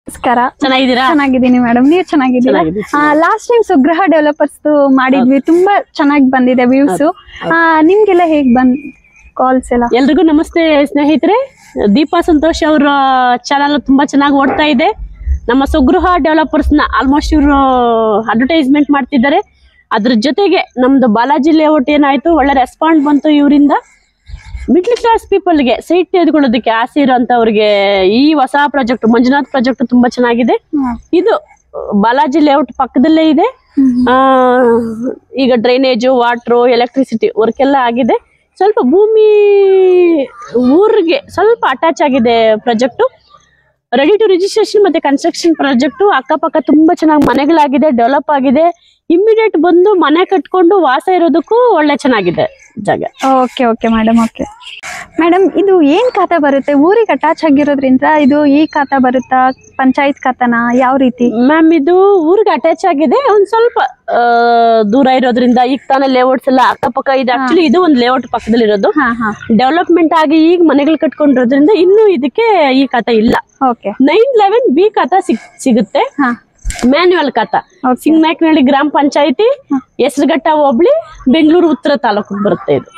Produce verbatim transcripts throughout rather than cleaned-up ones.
ನಮಸ್ಕಾರ. ಚೆನ್ನಾಗಿದ್ದೀರಾ? ಚೆನ್ನಾಗಿದ್ದೀನಿ ಮೇಡಮ್, ನೀವು ಚೆನ್ನಾಗಿದ್ದೀರಾ? ಲಾಸ್ಟ್ ಟೈಮ್ ಸುಗ್ರಹ ಡೆವಲಪರ್ಸ್ ಮಾಡಿದ್ವಿ, ತುಂಬಾ ಚೆನ್ನಾಗಿ ಬಂದಿದೆ ವ್ಯೂಸ್. ನಿಮ್ಗೆಲ್ಲ ಹೇಗ್ ಬಂದ್ ಕಾಲ್ಸ್ ಎಲ್ಲ? ಎಲ್ರಿಗೂ ನಮಸ್ತೆ ಸ್ನೇಹಿತರೆ. ದೀಪಾ ಸಂತೋಷ್ ಅವರ ಚಾನಲ್ ತುಂಬಾ ಚೆನ್ನಾಗಿ ಓಡ್ತಾ ಇದೆ. ನಮ್ಮ ಸುಗೃಹ ಡೆವಲಪರ್ಸ್ ನ ಆಲ್ಮೋಸ್ಟ್ ಇವರು ಅಡ್ವರ್ಟೈಸ್ಮೆಂಟ್ ಮಾಡ್ತಿದ್ದಾರೆ. ಅದ್ರ ಜೊತೆಗೆ ನಮ್ದು ಬಾಲಾಜಿ ಲೇಔಟ್ ಏನಾಯ್ತು, ಒಳ್ಳೆ ರೆಸ್ಪಾಂಡ್ ಬಂತು ಇವರಿಂದ. ಮಿಡ್ಲ್ ಕ್ಲಾಸ್ ಪೀಪಲ್ಗೆ ಸೈಟ್ ತೆಗೆದುಕೊಳ್ಳೋದಕ್ಕೆ ಆಸೆ ಇರೋಂಥವ್ರಿಗೆ ಈ ಹೊಸ ಪ್ರಾಜೆಕ್ಟ್ ಮಂಜುನಾಥ್ ಪ್ರಾಜೆಕ್ಟ್ ತುಂಬಾ ಚೆನ್ನಾಗಿದೆ. ಇದು ಬಾಲಾಜಿ ಲೇಔಟ್ ಪಕ್ಕದಲ್ಲೇ ಇದೆ. ಆ ಈಗ ಡ್ರೈನೇಜು, ವಾಟ್ರು, ಎಲೆಕ್ಟ್ರಿಸಿಟಿ ವರ್ಕ್ ಎಲ್ಲ ಆಗಿದೆ. ಸ್ವಲ್ಪ ಭೂಮಿ ಊರಿಗೆ ಸ್ವಲ್ಪ ಅಟ್ಯಾಚ್ ಆಗಿದೆ ಪ್ರಾಜೆಕ್ಟು. ರೆಡಿ ಟು ರಿಜಿಸ್ಟ್ರೇಷನ್ ಮತ್ತೆ ಕನ್ಸ್ಟ್ರಕ್ಷನ್ ಪ್ರಾಜೆಕ್ಟು. ಅಕ್ಕಪಕ್ಕ ತುಂಬಾ ಚೆನ್ನಾಗಿ ಮನೆಗಳಾಗಿದೆ, ಡೆವಲಪ್ ಆಗಿದೆ. ಇಮಿಡಿಯೇಟ್ ಬಂದು ಮನೆ ಕಟ್ಕೊಂಡು ವಾಸ ಇರೋದಕ್ಕೂ ಒಳ್ಳೆ ಚೆನ್ನಾಗಿದೆ ಜಾಗ. Okay okay madam. Okay madam, ಇದು ಏನ್ ಖಾತಾ ಬರುತ್ತೆ? ಊರಿಗೆ ಅಟ್ಯಾಚ್ ಆಗಿರೋದ್ರಿಂದ ಇದು ಈ ಖಾತಾ ಬರುತ್ತಾ, ಪಂಚಾಯತ್ ಖಾತಾನ, ಯಾವ ರೀತಿ? ಮ್ಯಾಮ್, ಇದು ಊರಿಗೆ ಅಟ್ಯಾಚ್ ಆಗಿದೆ. ಒಂದ್ ಸ್ವಲ್ಪ ದೂರ ಇರೋದ್ರಿಂದ ಈಗ ತಾನೇ ಲೇಔಟ್ಸ್ ಎಲ್ಲ ಅಕ್ಕಪಕ್ಕ ಇದೆ. ಆಕ್ಚುಲಿ ಇದು ಒಂದು ಲೇಔಟ್ ಪಕ್ಕದಲ್ಲಿ ಇರೋದು. ಡೆವಲಪ್ಮೆಂಟ್ ಆಗಿ ಈಗ ಮನೆಗಳು ಕಟ್ಕೊಂಡಿರೋದ್ರಿಂದ ಇನ್ನು ಇದಕ್ಕೆ ಈ ಖಾತಾ ಇಲ್ಲ. ನೈನ್ ಲೆವೆನ್ ಬಿ ಖಾತಾ ಸಿಗುತ್ತೆ. ಮ್ಯಾನ್ಯುವಲ್ ಖಾತಾ ಸಿಂಗನಾಯಕನಹಳ್ಳಿ ಗ್ರಾಮ ಪಂಚಾಯತಿ, ಹೆಸರುಘಟ್ಟ ಹೋಬಳಿ, ಬೆಂಗಳೂರು ಉತ್ತರ ತಾಲೂಕು ಬರುತ್ತೆ ಇದು.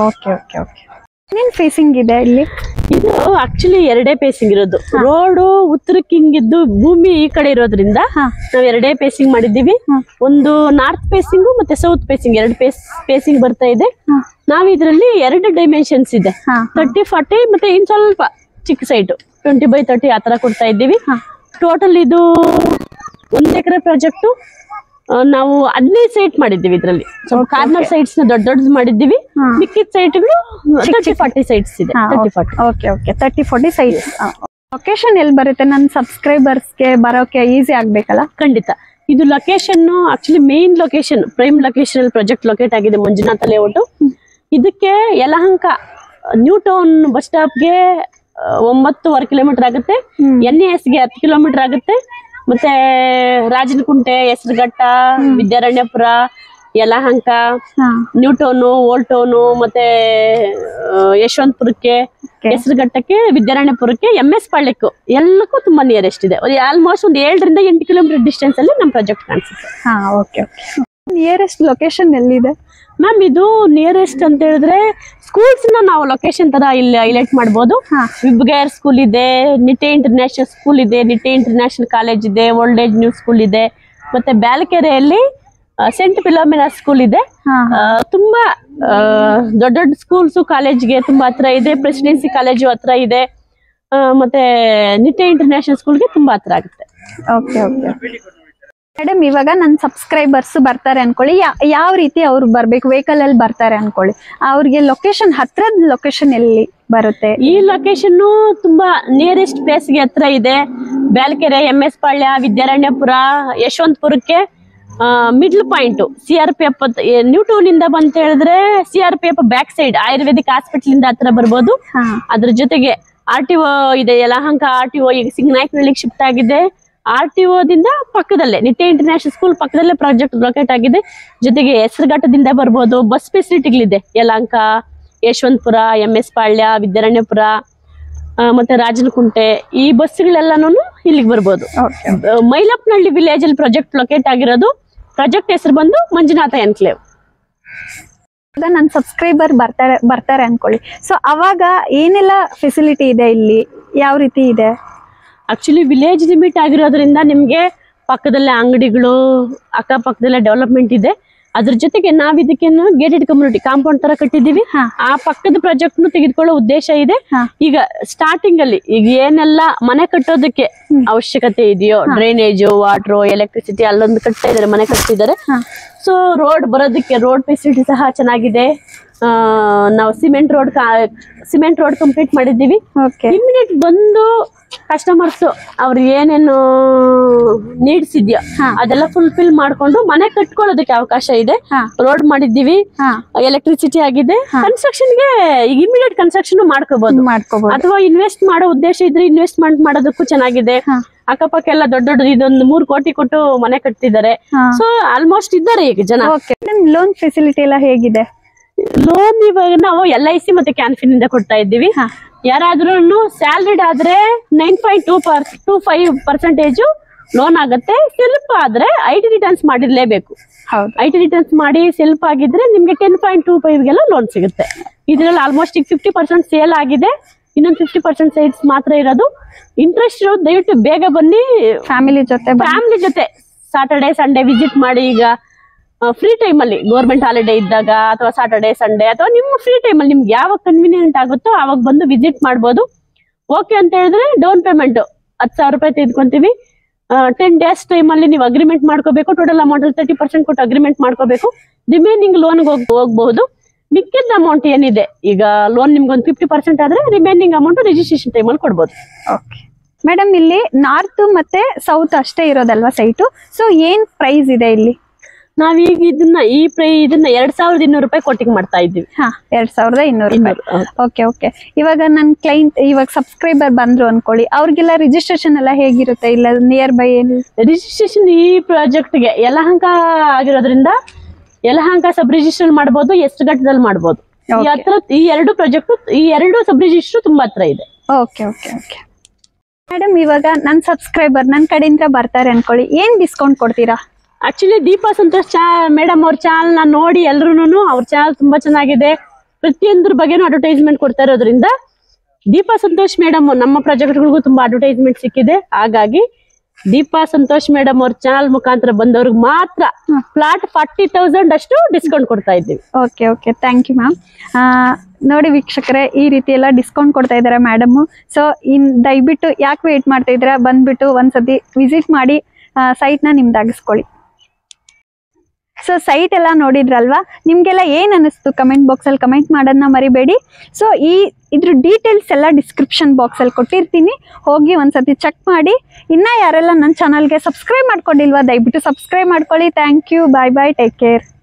ಏನ್ ಫೇಸಿಂಗ್ ಇದೆ ಇಲ್ಲಿ? ಇದು ಆಕ್ಚುಲಿ ಎರಡೇ ಫೇಸಿಂಗ್ ಇರೋದು. ರೋಡು ಉತ್ತರಕ್ಕೆ ಹಿಂಗಿದ್ದು ಭೂಮಿ ಈ ಕಡೆ ಇರೋದ್ರಿಂದ ನಾವ್ ಎರಡೇ ಫೇಸಿಂಗ್ ಮಾಡಿದ್ದೀವಿ. ಒಂದು ನಾರ್ತ್ ಫೇಸಿಂಗ್ ಮತ್ತೆ ಸೌತ್ ಫೇಸಿಂಗ್, ಎರಡು ಫೇಸ್ ಫೇಸಿಂಗ್ ಬರ್ತಾ ಇದೆ. ನಾವ್ ಇದ್ರಲ್ಲಿ ಎರಡು ಡೈಮೆನ್ಷನ್ಸ್ ಇದೆ, ತರ್ಟಿ ಫಾರ್ಟಿ ಮತ್ತೆ ಇನ್ ಸ್ವಲ್ಪ ಚಿಕ್ಕ ಸೈಟ್ ಟ್ವೆಂಟಿ ಬೈ ತರ್ಟಿ ಆತರ ಕೊಡ್ತಾ ಇದ್ದೀವಿ. ಟೋಟಲ್ ಇದು ಒಂದ್ ಎಕರೆ ಪ್ರಾಜೆಕ್ಟ್. ನಾವು ಹದಿನೈದು ಸೈಟ್ ಮಾಡಿದ್ದೀವಿ. ಇದ್ರಲ್ಲಿ ಕಾರ್ನರ್ ಸೈಟ್ಸ್ ನ ದೊಡ್ಡ ದೊಡ್ಡದು ಮಾಡಿದ್ದೀವಿ. ಮಿಕ್ಕಿದ ಸೈಟ್ಗಳು ತರ್ಟಿ ಫಾರ್ಟಿ ಸೈಟ್ಸ್ ಇದೆ. Okay okay thirty forty sites. Location ಎಲ್ಲಿ ಬರುತ್ತೆ? ನನ್ನ ಸಬ್ಸ್ಕ್ರೈಬರ್ಸ್ಗೆ ಬರೋಕೆ ಈಸಿ ಆಗ್ಬೇಕಲ್ಲ? ಖಂಡಿತ. ಇದು location actually main location, prime location ಅಲ್ಲಿ ಪ್ರಾಜೆಕ್ಟ್ ಲೊಕೇಟ್ ಆಗಿದೆ ಮಂಜುನಾಥ ಲೇಔಟ್. ಇದಕ್ಕೆ ಯಲಹಂಕ ನ್ಯೂ ಟೌನ್ ಬಸ್ ಸ್ಟಾಪ್ಗೆ ಒಂಬತ್ತುವರೆ ಕಿಲೋಮೀಟರ್ ಆಗುತ್ತೆ. ಎನ್ ಎಸ್ ಗೆ ಹತ್ತು ಕಿಲೋಮೀಟರ್ ಆಗುತ್ತೆ. ಮತ್ತೆ Rajanakunte, Hesaraghatta, Vidyaranyapura, Yelahanka, new town, old town, ಮತ್ತೆ ಯಶವಂತಪುರಕ್ಕೆ, ಹೆಸರುಘಟ್ಟಕ್ಕೆ, ವಿದ್ಯಾರಣ್ಯಪುರಕ್ಕೆ, ಎಂ ಎಸ್ ಪಾಳ್ಯಕ್ಕೂ ಎಲ್ಲಕ್ಕೂ ತುಂಬಾ ನಿಯರೆಸ್ಟ್ ಇದೆ. ಆಲ್ಮೋಸ್ಟ್ ಒಂದು ಏಳರಿಂದ ಎಂಟು ಕಿಲೋಮೀಟರ್ ಡಿಸ್ಟೆನ್ಸ್ ಅಲ್ಲಿ ನಮ್ಮ ಪ್ರಾಜೆಕ್ಟ್ ಕಾಣಿಸುತ್ತೆ. ಹಾ, ಓಕೆ ಓಕೆ. ನಿಯರೆಸ್ಟ್ ಲೊಕೇಶನ್ ಎಲ್ಲಿದೆ ಮ್ಯಾಮ್? ಇದು ನಿಯರೆಸ್ಟ್ ಅಂತ ಹೇಳಿದ್ರೆ ಸ್ಕೂಲ್ಸ್ ನ ನಾವು ಲೊಕೇಶನ್ ತರ ಇಲ್ಲಿ ಹೈಲೈಟ್ ಮಾಡಬಹುದು. ವಿಬ್ಗೇರ್ ಸ್ಕೂಲ್ ಇದೆ, ನಿಟ್ಟೆ ಇಂಟರ್ನ್ಯಾಷನಲ್ ಸ್ಕೂಲ್ ಇದೆ, ನಿಟ್ಟೆ ಇಂಟರ್ನ್ಯಾಷನಲ್ ಕಾಲೇಜ್ ಇದೆ, ಓಲ್ಡ್ ಏಜ್ ನ್ಯೂ ಸ್ಕೂಲ್ ಇದೆ, ಮತ್ತೆ ಬ್ಯಾಲಕೆರೆಯಲ್ಲಿ ಸೆಂಟ್ ಫಿಲೋಮಿನಾ ಸ್ಕೂಲ್ ಇದೆ. ತುಂಬಾ ದೊಡ್ಡ ದೊಡ್ಡ ಸ್ಕೂಲ್ಸ್ ಕಾಲೇಜ್ಗೆ ತುಂಬಾ ಹತ್ರ ಇದೆ. ಪ್ರೆಸಿಡೆನ್ಸಿ ಕಾಲೇಜು ಹತ್ರ ಇದೆ. ಮತ್ತೆ ನಿಟ್ಟೆ ಇಂಟರ್ನ್ಯಾಷನಲ್ ಸ್ಕೂಲ್ಗೆ ತುಂಬಾ ಹತ್ರ ಆಗುತ್ತೆ. ಓಕೆ ಓಕೆ ಮೇಡಮ್, ಇವಾಗ ನನ್ನ ಸಬ್ಸ್ಕ್ರೈಬರ್ಸ್ ಬರ್ತಾರೆ ಅನ್ಕೊಳ್ಳಿ, ಯಾವ ರೀತಿ ಅವ್ರು ಬರ್ಬೇಕು? ವೆಹಿಕಲ್ ಅಲ್ಲಿ ಬರ್ತಾರೆ ಅನ್ಕೊಳ್ಳಿ, ಅವ್ರಿಗೆ ಲೊಕೇಶನ್ ಹತ್ರದ ಲೊಕೇಶನ್ ಎಲ್ಲಿ ಬರುತ್ತೆ? ಈ ಲೊಕೇಶನ್ ತುಂಬಾ ನಿಯರೆಸ್ಟ್ ಪ್ಲೇಸ್ ಗೆ ಹತ್ರ ಇದೆ. ಬ್ಯಾಲ್ಕೆರೆ, ಎಂ ಎಸ್ ಪಾಳ್ಯ, ವಿದ್ಯಾರಣ್ಯಪುರ, ಯಶವಂತಪುರಕ್ಕೆ middle point C R P F new town ಇಂದ ಬಂತ ಹೇಳಿದ್ರೆ C R P F back side ayurvedic hospital ಇಂದ ಹತ್ರ ಬರ್ಬೋದು. ಅದ್ರ ಜೊತೆಗೆ ಆರ್ ಟಿ ಒ ಇದೆ, ಯಲಹಂಕ ಆರ್ ಟಿ ಒ ಈಗ ಸಿಂಗನಾಯಕನಹಳ್ಳಿಗೆ ಶಿಫ್ಟ್ ಆಗಿದೆ. ಆರ್ ಟಿ ಒದಿಂದ ಪಕ್ಕದಲ್ಲೇ ನಿಟ್ಟೆ ಇಂಟರ್ನ್ಯಾಷನಲ್ ಸ್ಕೂಲ್ ಪಕ್ಕದಲ್ಲೇ ಪ್ರಾಜೆಕ್ಟ್ ಲೊಕೇಟ್ ಆಗಿದೆ. ಜೊತೆಗೆ ಹೆಸರುಘಟ್ಟದಿಂದ ಬರ್ಬೋದು. ಬಸ್ ಫೆಸಿಲಿಟಿಗಳಿದೆ, ಯಲಹಂಕ, ಯಶವಂತಪುರ, ಎಂ ಎಸ್ ಪಾಳ್ಯ, ವಿದ್ಯಾರಣ್ಯಪುರ, ಮತ್ತೆ ರಾಜನಕುಂಟೆ, ಈ ಬಸ್ಗಳೆಲ್ಲಾನು ಇಲ್ಲಿಗೆ ಬರ್ಬೋದು. ಮೈಲಪ್ಪನಹಳ್ಳಿ ವಿಲೇಜ್ ಅಲ್ಲಿ ಪ್ರಾಜೆಕ್ಟ್ ಲೊಕೇಟ್ ಆಗಿರೋದು. ಪ್ರಾಜೆಕ್ಟ್ ಹೆಸರು ಬಂದು ಮಂಜುನಾಥ ಎನ್ಕ್ಲೇವ್. ನನ್ನ ಸಬ್ಸ್ಕ್ರೈಬರ್ ಬರ್ತಾರೆ ಬರ್ತಾರೆ ಅನ್ಕೊಳ್ಳಿ, ಸೊ ಅವಾಗ ಏನೆಲ್ಲ ಫೆಸಿಲಿಟಿ ಇದೆ ಇಲ್ಲಿ, ಯಾವ ರೀತಿ ಇದೆ? ಆಕ್ಚುಲಿ ವಿಲೇಜ್ ಲಿಮಿಟ್ ಆಗಿರೋದ್ರಿಂದ ನಿಮ್ಗೆ ಪಕ್ಕದಲ್ಲೇ ಅಂಗಡಿಗಳು, ಅಕ್ಕಪಕ್ಕದಲ್ಲೇ ಡೆವಲಪ್ಮೆಂಟ್ ಇದೆ. ಅದ್ರ ಜೊತೆಗೆ ನಾವ್ ಇದಕ್ಕೇನು ಗೇಟೆಡ್ ಕಮ್ಯುನಿಟಿ ಕಾಂಪೌಂಡ್ ತರ ಕಟ್ಟಿದೀವಿ. ಆ ಪಕ್ಕದ ಪ್ರಾಜೆಕ್ಟ್ ನು ತೆಗೆದುಕೊಳ್ಳೋ ಉದ್ದೇಶ ಇದೆ. ಈಗ ಸ್ಟಾರ್ಟಿಂಗ್ ಅಲ್ಲಿ ಈಗ ಏನೆಲ್ಲ ಮನೆ ಕಟ್ಟೋದಕ್ಕೆ ಅವಶ್ಯಕತೆ ಇದೆಯೋ, ಡ್ರೈನೇಜು, ವಾಟರ್, ಎಲೆಕ್ಟ್ರಿಸಿಟಿ, ಅಲ್ಲೊಂದು ಕಟ್ತಾ ಇದಾರೆ, ಮನೆ ಕಟ್ತಿದ್ದಾರೆ. ಸೊ ರೋಡ್ ಬರೋದಕ್ಕೆ ರೋಡ್ ಫೆಸಿಲಿಟಿ ಸಹ ಚೆನ್ನಾಗಿದೆ. ನಾವು cement road cement road complete ಮಾಡಿದ್ದೀವಿ. ಇಮಿಡಿಯೇಟ್ ಬಂದು ಕಸ್ಟಮರ್ಸ್ ಅವ್ರ ಏನೇನು ನೀಡ್ಸ್ ಇದೆಯೋ ಅದೆಲ್ಲ ಫುಲ್ಫಿಲ್ ಮಾಡ್ಕೊಂಡು ಮನೆ ಕಟ್ಕೊಳ್ಳೋದಕ್ಕೆ ಅವಕಾಶ ಇದೆ. ರೋಡ್ ಮಾಡಿದ್ದೀವಿ, ಎಲೆಕ್ಟ್ರಿಸಿಟಿ ಆಗಿದೆ. ಕನ್ಸ್ಟ್ರಕ್ಷನ್ ಗೆ ಈಗ ಇಮಿಡಿಯೇಟ್ ಕನ್ಸ್ಟ್ರಕ್ಷನ್ ಮಾಡ್ಕೋಬಹುದು. ಅಥವಾ ಇನ್ವೆಸ್ಟ್ ಮಾಡೋ ಉದ್ದೇಶ ಇದ್ರೆ ಇನ್ವೆಸ್ಟ್ಮೆಂಟ್ ಮಾಡೋದಕ್ಕೂ ಚೆನ್ನಾಗಿದೆ. ಅಕ್ಕಪಕ್ಕ ಎಲ್ಲ ದೊಡ್ಡ ದೊಡ್ಡ ಇದೊಂದು ಮೂರ್ ಕೋಟಿ ಕೊಟ್ಟು ಮನೆ ಕಟ್ತಿದ್ದಾರೆ. ಸೊ ಆಲ್ಮೋಸ್ಟ್ ಇದ್ದಾರೆ ಈಗ ಜನ. ಲೋನ್ ಫೆಸಿಲಿಟಿ ಎಲ್ಲ ಹೇಗಿದೆ? ಲೋನ್ ಇವಾಗ ನಾವು ಎಲ್ ಐ ಸಿ ಮತ್ತೆ ಕ್ಯಾನ್ಫಿನ್ ಇಂದ ಕೊಡ್ತಾ ಇದ್ದೀವಿ. ಯಾರಾದ್ರೂ ಸ್ಯಾಲ್ರಿಡ್ ಆದ್ರೆ nine point two per two five percentage loan ಆಗುತ್ತೆ. ಸೆಲ್ಫ್ ಆದ್ರೆ ಐ ಟಿ ರಿಟರ್ನ್ಸ್ ಮಾಡಿರ್ಲೇಬೇಕು. ಐ ಟಿ ರಿಟರ್ನ್ಸ್ ಮಾಡಿ ಸೆಲ್ಫ್ ಆಗಿದ್ರೆ ನಿಮ್ಗೆ ಟೆನ್ ಪಾಯಿಂಟ್ ಟೂ ಫೈವ್ ಗೆಲ್ಲ ಲೋನ್ ಸಿಗುತ್ತೆ. ಇದ್ರಲ್ಲಿ ಆಲ್ಮೋಸ್ಟ್ ಈಗ ಫಿಫ್ಟಿ ಪರ್ಸೆಂಟ್ ಸೇಲ್ ಆಗಿದೆ, ಇನ್ನೊಂದು ಫಿಫ್ಟಿ ಪರ್ಸೆಂಟ್ ಸೇಲ್ಸ್ ಮಾತ್ರ ಇರೋದು. ಇಂಟ್ರೆಸ್ಟ್ ಇರೋದು ದಯವಿಟ್ಟು ಬೇಗ ಬನ್ನಿ, ಫ್ಯಾಮಿಲಿ ಜೊತೆ ಫ್ಯಾಮಿಲಿ ಜೊತೆ ಸಾಟರ್ಡೆ ಸಂಡೇ ವಿಸಿಟ್ ಮಾಡಿ. ಈಗ ಫ್ರೀ ಟೈಮ್ ಅಲ್ಲಿ ಗೌರ್ಮೆಂಟ್ ಹಾಲಿಡೇ ಇದ್ದಾಗ ಅಥವಾ ಸಾಟರ್ಡೆ ಸಂಡೇ ಅಥವಾ ನಿಮ್ಮ ಫ್ರೀ ಟೈಮ್ ಅಲ್ಲಿ ನಿಮ್ಗೆ ಯಾವಾಗ ಕನ್ವೀನಿಯಂಟ್ ಆಗುತ್ತೋ ಅವಾಗ ಬಂದು ವಿಸಿಟ್ ಮಾಡ್ಬೋದು. ಓಕೆ ಅಂತ ಹೇಳಿದ್ರೆ ಡೌನ್ ಪೇಮೆಂಟ್ ಹತ್ತು ಸಾವಿರ ರೂಪಾಯಿ ತೆಗೆದುಕೊಂತೀವಿ. ಟೆನ್ ಡೇಸ್ ಟೈಮ್ ಅಲ್ಲಿ ನೀವು ಅಗ್ರಿಮೆಂಟ್ ಮಾಡ್ಕೋಬೇಕು. ಟೋಟಲ್ ಅಮೌಂಟ್ ಅಲ್ಲಿ ತರ್ಟಿ ಪರ್ಸೆಂಟ್ ಕೊಟ್ಟು ಅಗ್ರಿಮೆಂಟ್ ಮಾಡ್ಕೋಬೇಕು. ರಿಮೈನಿಂಗ್ ಲೋನ್ಗೆ ಹೋಗ್ ಹೋಗ್ಬಹುದು. ಮಿಕ್ಕಿದ ಅಮೌಂಟ್ ಏನಿದೆ, ಈಗ ಲೋನ್ ನಿಮ್ಗೆ ಒಂದು ಫಿಫ್ಟಿ ಪರ್ಸೆಂಟ್ ಆದ್ರೆ ರಿಮೈನಿಂಗ್ ಅಮೌಂಟ್ ರಿಜಿಸ್ಟ್ರೇಷನ್ ಟೈಮ್ ಅಲ್ಲಿ ಕೊಡ್ಬೋದು. ಓಕೆ ಮೇಡಮ್, ಇಲ್ಲಿ ನಾರ್ತ್ ಮತ್ತೆ ಸೌತ್ ಅಷ್ಟೇ ಇರೋದಲ್ವಾ ಸೈಟು? ಸೊ ಏನ್ ಪ್ರೈಸ್ ಇದೆ ಇಲ್ಲಿ? ನಾವೀಗ ಇದನ್ನ ಈ ಪ್ರೈ ಇದನ್ನ ಎರಡ್ ಸಾವಿರದ ಇನ್ನೂರು ರೂಪಾಯಿ ಕೊಟ್ಟಿಗೆ ಮಾಡ್ತಾ ಇದ್ದೀವಿ. ಹಾ, ಎರಡ್ ಸಾವಿರದ ಇನ್ನೂರು ರೂಪಾಯಿ. Okay okay. ಇವಾಗ ನನ್ ಕ್ಲೈಂಟ್ ಇವಾಗ ಸಬ್ಸ್ಕ್ರೈಬರ್ ಬಂದ್ರು ಅನ್ಕೊಳ್ಳಿ, ಅವ್ರಿಗೆಲ್ಲ ರಿಜಿಸ್ಟ್ರೇಷನ್ ಎಲ್ಲ ಹೇಗಿರುತ್ತೆ? ಇಲ್ಲ ನಿಯರ್ ಬೈ ಏನು ರಿಜಿಸ್ಟ್ರೇಷನ್ ಈ ಪ್ರಾಜೆಕ್ಟ್ ಗೆ ಯಲಹಂಕ ಆಗಿರೋದ್ರಿಂದ ಯಲಹಂಕ ಸಬ್ ರಿಜಿಸ್ಟರ್ ಮಾಡಬಹುದು, ಎಷ್ಟು ಘಟ್ಟದಲ್ಲಿ ಮಾಡಬಹುದು. ಈ ಹತ್ರ ಈ ಎರಡು ಪ್ರಾಜೆಕ್ಟ್ ಈ ಎರಡು ಸಬ್ ರಿಜಿಸ್ಟರ್ ತುಂಬಾ ಹತ್ರ ಇದೆ. Okay okay okay. ಮೇಡಮ್, ಇವಾಗ ನನ್ ಸಬ್ಸ್ಕ್ರೈಬರ್ ನನ್ ಕಡೆಯಿಂದ ಬರ್ತಾರೆ ಅನ್ಕೊಳ್ಳಿ, ಏನ್ ಡಿಸ್ಕೌಂಟ್ ಕೊಡ್ತೀರಾ? ಆಕ್ಚುಲಿ ದೀಪಾ ಸಂತೋಷ್ ಚಾ ಮೇಡಮ್ ಅವ್ರ ಚಾನಲ್ ನ ನೋಡಿ ಎಲ್ರು ಅವ್ರ ಚಾನಲ್ ತುಂಬಾ ಚೆನ್ನಾಗಿದೆ, ಪ್ರತಿಯೊಂದ್ರ ಬಗ್ಗೆನೂ ಅಡ್ವರ್ಟೈಸ್ಮೆಂಟ್ ಕೊಡ್ತಾ ಇರೋದ್ರಿಂದ ದೀಪಾ ಸಂತೋಷ್ ಮೇಡಮ್ ನಮ್ಮ ಪ್ರಾಜೆಕ್ಟ್ಗಳಿಗೂ ತುಂಬಾ ಅಡ್ವರ್ಟೈಸ್ಮೆಂಟ್ ಸಿಕ್ಕಿದೆ. ಹಾಗಾಗಿ ದೀಪಾ ಸಂತೋಷ್ ಮೇಡಮ್ ಅವ್ರ ಚಾನಲ್ ಮುಖಾಂತರ ಬಂದವ್ರಿಗೆ ಮಾತ್ರ ಫ್ಲಾಟ್ ಫಾರ್ಟಿ ತೌಸಂಡ್ ಅಷ್ಟು ಡಿಸ್ಕೌಂಟ್ ಕೊಡ್ತಾ ಇದ್ದೀವಿ. Okay okay, thank you ma'am. ನೋಡಿ ವೀಕ್ಷಕರೇ, ಈ ರೀತಿ ಎಲ್ಲ ಡಿಸ್ಕೌಂಟ್ ಕೊಡ್ತಾ ಇದ್ದಾರೆ ಮೇಡಮ್. ಸೊ ಇನ್ ದಯವಿಟ್ಟು ಯಾಕೆ ವೇಟ್ ಮಾಡ್ತಾ ಇದ್ದೀರಾ, ಬಂದ್ಬಿಟ್ಟು ಒಂದ್ಸತಿ ವಿಸಿಟ್ ಮಾಡಿ ಸೈಟ್ ನ ನಿಮ್ದಾಗಿಸ್ಕೊಳ್ಳಿ. ಸೊ ಸೈಟ್ ಎಲ್ಲ ನೋಡಿದ್ರಲ್ವಾ, ನಿಮ್ಗೆಲ್ಲ ಏನ್ ಅನಿಸ್ತು ಕಮೆಂಟ್ ಬಾಕ್ಸ್ ಅಲ್ಲಿ ಕಮೆಂಟ್ ಮಾಡೋದನ್ನ ಮರಿಬೇಡಿ. ಸೊ ಈ ಇದ್ರ ಡೀಟೇಲ್ಸ್ ಎಲ್ಲ ಡಿಸ್ಕ್ರಿಪ್ಷನ್ ಬಾಕ್ಸ್ ಅಲ್ಲಿ ಕೊಟ್ಟಿರ್ತೀನಿ, ಹೋಗಿ ಒಂದ್ಸತಿ ಚೆಕ್ ಮಾಡಿ. ಇನ್ನ ಯಾರೆಲ್ಲ ನನ್ನ ಚಾನಲ್ಗೆ ಸಬ್ಸ್ಕ್ರೈಬ್ ಮಾಡ್ಕೊಂಡಿಲ್ವಾ, ದಯವಿಟ್ಟು ಸಬ್ಸ್ಕ್ರೈಬ್ ಮಾಡ್ಕೊಳ್ಳಿ. Thank you, bye bye, take care.